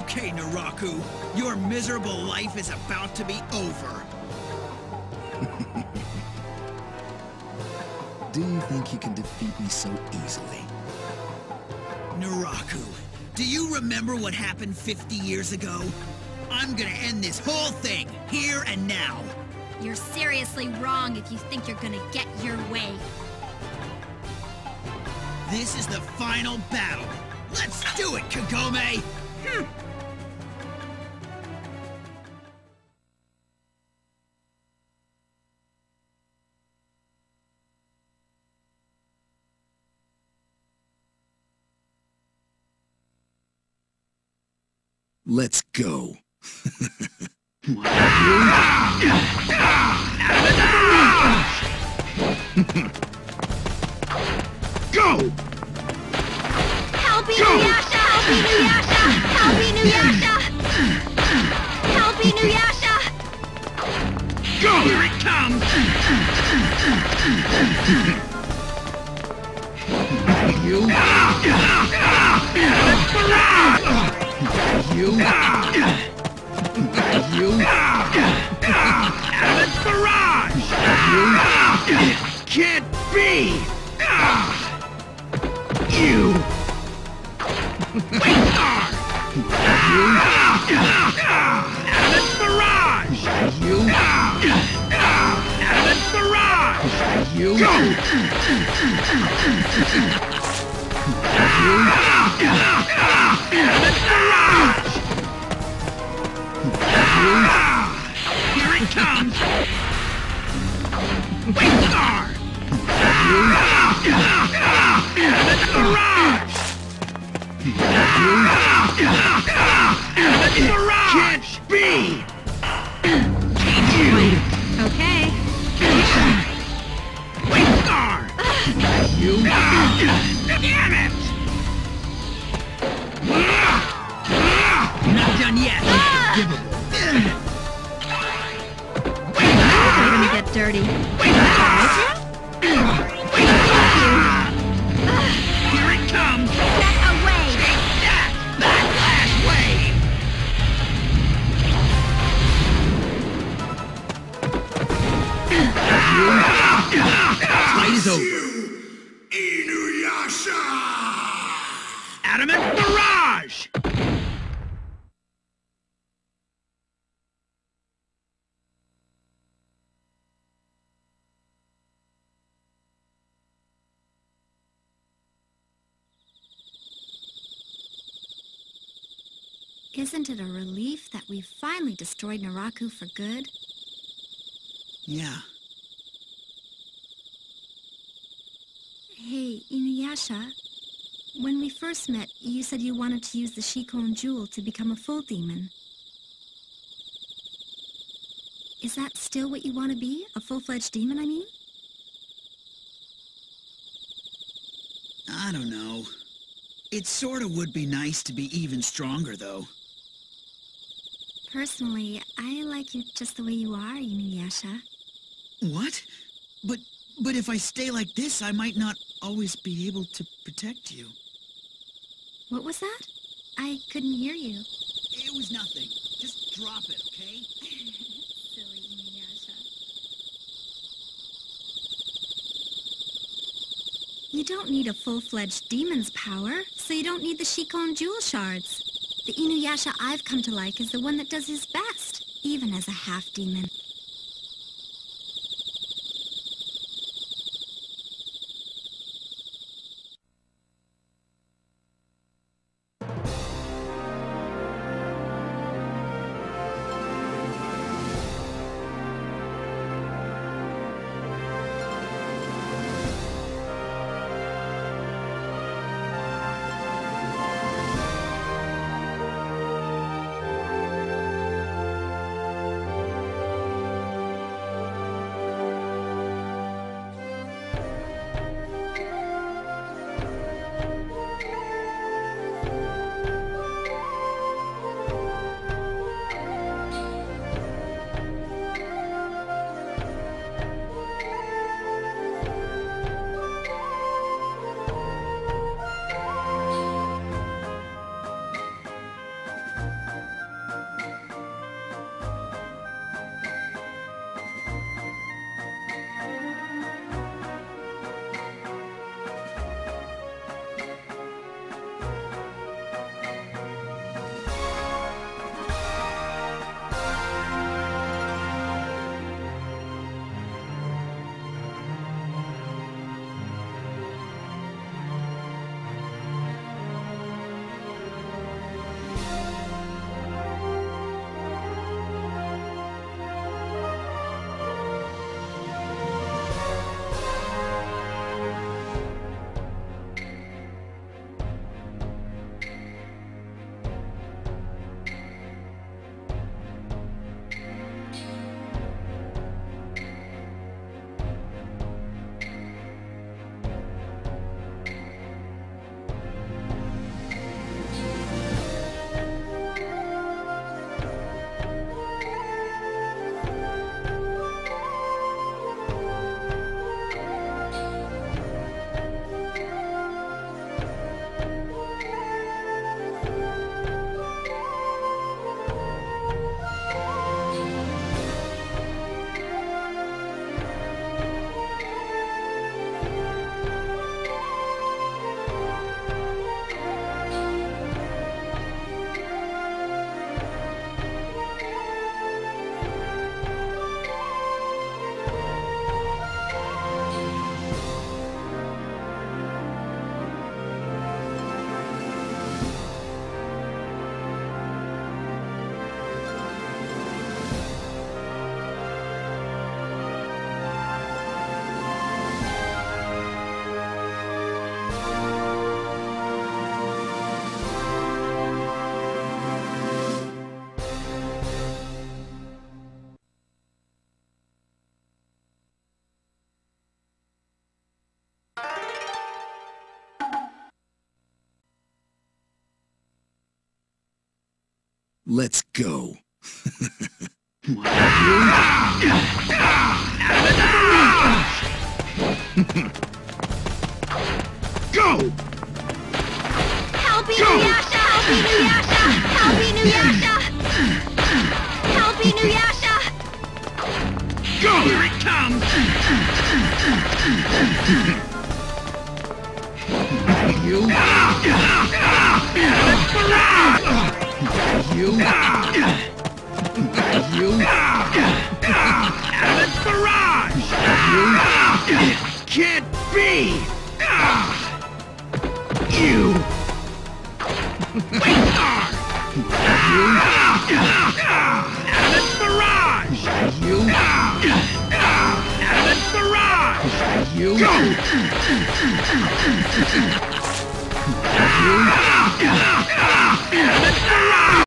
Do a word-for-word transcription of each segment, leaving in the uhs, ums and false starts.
Okay, Miroku, your miserable life is about to be over. Do you think you can defeat me so easily? Miroku, do you remember what happened fifty years ago? I'm gonna end this whole thing, here and now. You're seriously wrong if you think you're gonna get your way. This is the final battle. Let's do it, Kagome! Hm. Let's go. Go! Help Inuyasha! Help Inuyasha! Help Inuyasha! Help Inuyasha! Go! Here it comes! You! You! You! Abbott Barrage! You! Can't be! You! Wait, Star! You! Abbott Barrage! You! Abbott Barrage! You! Go! You! Abbott Barrage! You! Here it comes! Wait, Star! You! Abbott Barrage! You! Abbott Barrage! Can't be! You! Okay. Wait, Star! You! Damn it! Not done yet. Unforgivable. We're gonna get dirty. Wait, Star! Wait, Star! Here it comes! Get away! Take that! Backlash wave! Fight is over. Inuyasha! Adamant Barrage! Isn't it a relief that we've finally destroyed Miroku for good? Yeah. Hey, Inuyasha. When we first met, you said you wanted to use the Shikon Jewel to become a full demon. Is that still what you want to be? A full-fledged demon, I mean? I don't know. It sorta would be nice to be even stronger, though. Personally, I like you just the way you are, Inuyasha. What? But, but if I stay like this, I might not always be able to protect you. What was that? I couldn't hear you. It was nothing. Just drop it, okay? Silly Inuyasha. You don't need a full-fledged demon's power, so you don't need the Shikon Jewel shards. The Inuyasha I've come to like is the one that does his best, even as a half-demon. Let's go. Go! Help Inuyasha! Help Inuyasha! Help Inuyasha! Help Inuyasha! Go! Here it comes! You! You! You! Adamant barrage! You! Can't be! You! Wait, star! You! Adamant barrage! You! Adamant barrage! You! Go! You! Adamant barrage!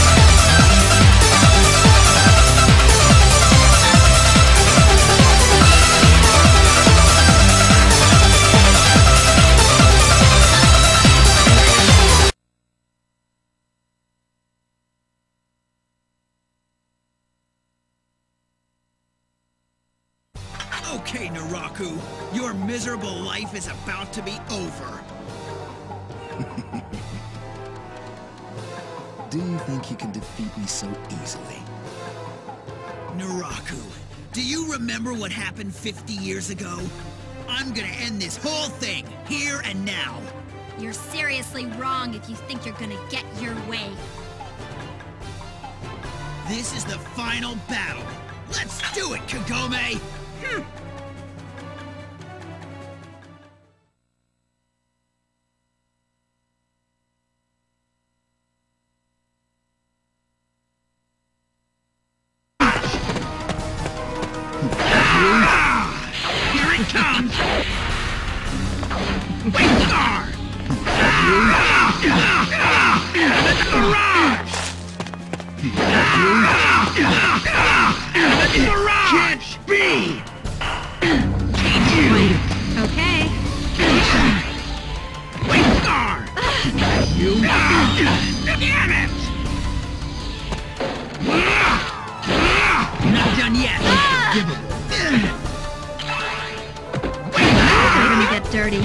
Okay, Miroku, your miserable life is about to be over. Do you think you can defeat me so easily? Miroku, do you remember what happened fifty years ago? I'm gonna end this whole thing, here and now. You're seriously wrong if you think you're gonna get your way. This is the final battle. Let's do it, Kagome! Hm. Here it comes! Wait, star! Adamant barrage! Adamant barrage! Can't be! You! Okay. Wait, star! You! Damn it! Not done yet. Unforgivable. You're gonna get dirty.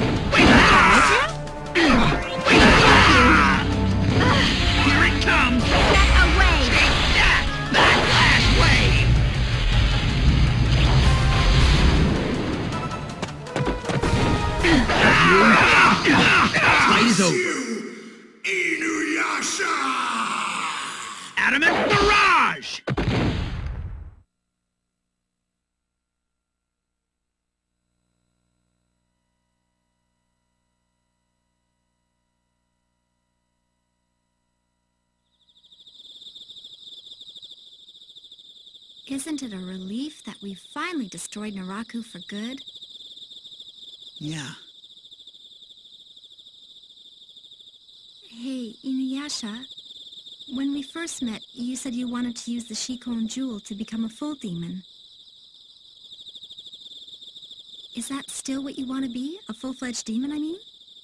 Here it comes! Get away! Take that! Backlash wave! Fight is over. Inuyasha! Adamant barrage! Isn't it a relief that we finally destroyed Miroku for good? Yeah. Hey, Inuyasha, when we first met, you said you wanted to use the Shikon Jewel to become a full demon. Is that still what you want to be? A full-fledged demon, I mean?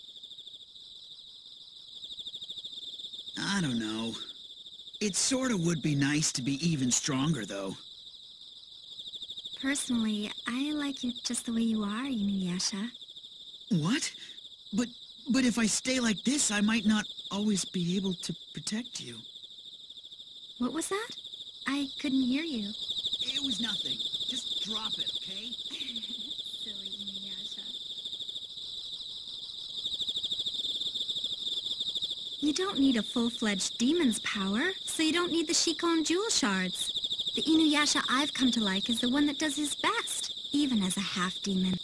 I don't know. It sort of would be nice to be even stronger, though. Personally, I like you just the way you are, Inuyasha. What? But, but if I stay like this, I might not always be able to protect you. What was that? I couldn't hear you. It was nothing. Just drop it, okay? Silly Inuyasha. You don't need a full-fledged demon's power, so you don't need the Shikon Jewel Shards. The Inuyasha I've come to like is the one that does his best, even as a half-demon.